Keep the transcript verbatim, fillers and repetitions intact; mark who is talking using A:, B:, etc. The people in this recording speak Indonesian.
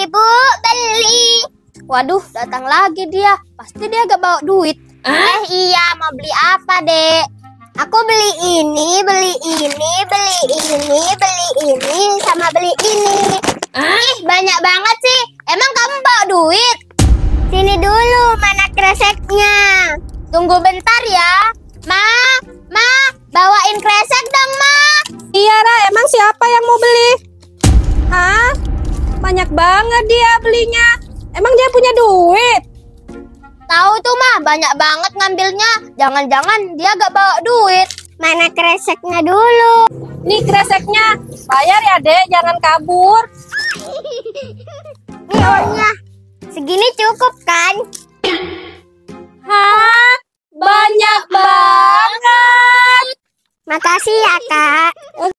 A: Bu, beli.
B: Waduh, datang lagi dia. Pasti dia gak bawa duit.
A: Eh iya, mau beli apa, Dek? Aku beli ini, beli ini, beli ini, beli ini, sama beli ini. Ih, banyak banget sih. Emang kamu bawa duit? Sini dulu, mana kreseknya? Tunggu bentar ya. Ma, Ma, bawain kresek dong, Ma.
B: Iya, Ra, emang siapa yang mau beli? Hah? Banyak banget dia belinya. Emang dia punya duit?
A: Tahu tuh, Ma, banyak banget ngambilnya. Jangan-jangan dia gak bawa duit. Mana kreseknya dulu?
B: Nih kreseknya. Bayar ya, Dek, jangan kabur.
A: Nih uangnya. Segini cukup kan?
B: Hah? Banyak banget.
A: Makasih ya, Kak.